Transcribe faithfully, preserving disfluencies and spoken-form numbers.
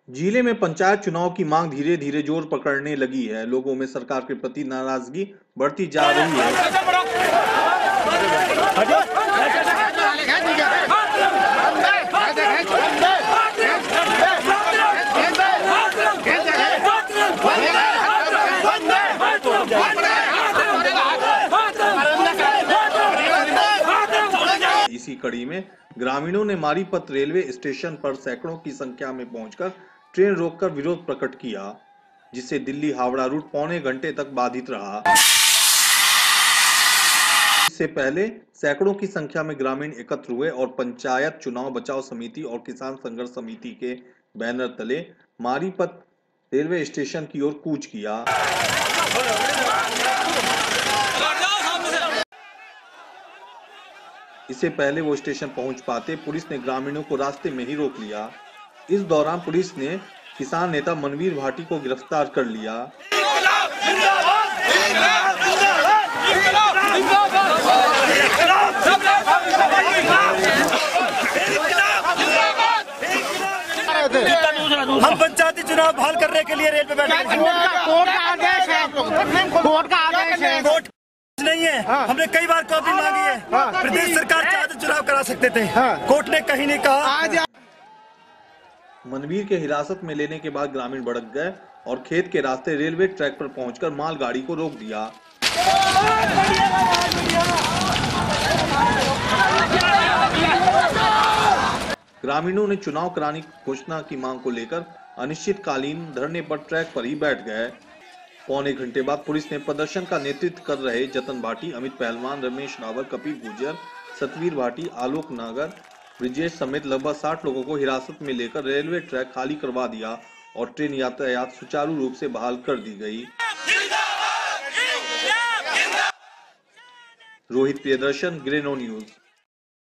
जिले में पंचायत चुनाव की मांग धीरे धीरे जोर पकड़ने लगी है। लोगों में सरकार के प्रति नाराजगी बढ़ती जा रही है। इसी कड़ी में ग्रामीणों ने मारीपत रेलवे स्टेशन पर सैकड़ों की संख्या में पहुंचकर ट्रेन रोककर विरोध प्रकट किया, जिससे दिल्ली हावड़ा रूट पौने घंटे तक बाधित रहा। इससे पहले सैकड़ों की संख्या में ग्रामीण एकत्र हुए और पंचायत चुनाव बचाव समिति और किसान संघर्ष समिति के बैनर तले मारीपत रेलवे स्टेशन की ओर कूच किया। इससे पहले वो स्टेशन पहुंच पाते पुलिस ने ग्रामीणों को रास्ते में ही रोक लिया। इस दौरान पुलिस ने किसान नेता मनवीर भाटी को गिरफ्तार कर लिया। हम पंचायती चुनाव बहाल करने के लिए रेल पे बैठे हैं। कोर्ट का आदेश है, कोर्ट का आदेश है। कोर्ट नहीं है। हाँ। हमने कई बार कॉपी मांगी है। हाँ। प्रदेश सरकार चाहे तो चुनाव करा सकते थे। हाँ। कोर्ट ने कहीं नहीं कहा। मनवीर के हिरासत में लेने के बाद ग्रामीण भड़क गए और खेत के रास्ते रेलवे ट्रैक पर पहुंचकर मालगाड़ी को रोक दिया। ग्रामीणों ने चुनाव कराने की घोषणा की मांग को लेकर अनिश्चितकालीन धरने पर ट्रैक पर ही बैठ गए। पौने घंटे बाद पुलिस ने प्रदर्शन का नेतृत्व कर रहे जतन भाटी, अमित पहलवान, रमेश रावल, कपिल गुर्जर, सतवीर भाटी, आलोक नागर, ब्रिजेश समेत लगभग साठ लोगों को हिरासत में लेकर रेलवे ट्रैक खाली करवा दिया और ट्रेन यातायात सुचारू रूप से बहाल कर दी गई। रोहित प्रियदर्शन, ग्रेनो न्यूज।